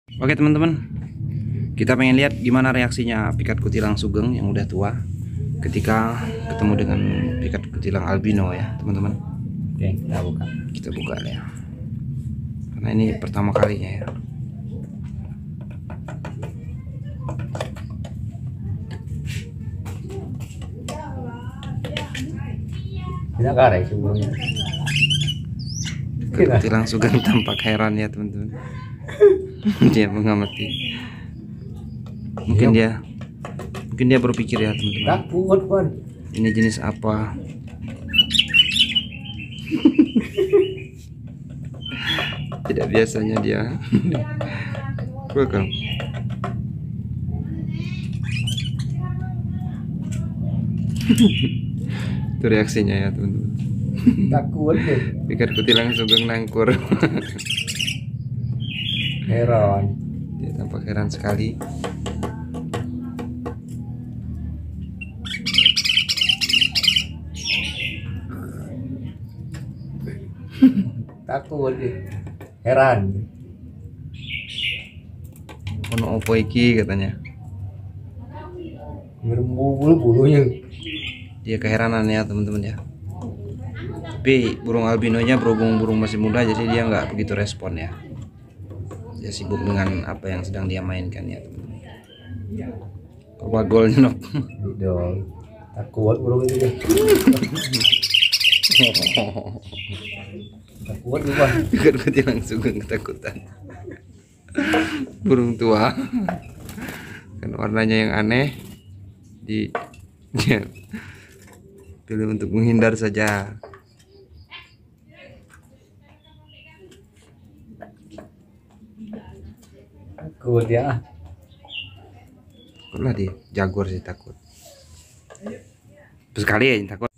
Oke teman-teman, kita pengen lihat gimana reaksinya pikat kutilang sugeng yang udah tua ketika ketemu dengan pikat kutilang albino ya teman-teman. Oke, kita buka. Kita buka ya, karena ini pertama kalinya ya. Tidak karek sebelumnya. Pikat kutilang sugeng tampak heran ya teman-teman. Dia mengamati. Mungkin dia berpikir ya teman-teman, Takut kan? ini jenis apa. Tidak biasanya dia. Welcome. Itu reaksinya ya teman-teman. Takut deh. Pikat kutilang sugeng nangkur. Heran. Dia tampak heran sekali. Takut deh. Heran. Ono opo iki katanya. Ngerembul bulunya. Dia keheranan ya teman-teman ya. Tapi burung albinonya berhubung burung masih muda, jadi dia nggak begitu respon ya. Dia sibuk dengan apa yang sedang dia mainkan ya teman-teman. Coba gol nyok. Dong. Takut burung itu deh. Takut juga. Pikat kutilang sugeng ketakutan. Burung tua kan warnanya yang aneh, dia pilih untuk menghindar saja. Takut ya. Takutlah dia, jaguar sih takut. Terus sekali aja takut.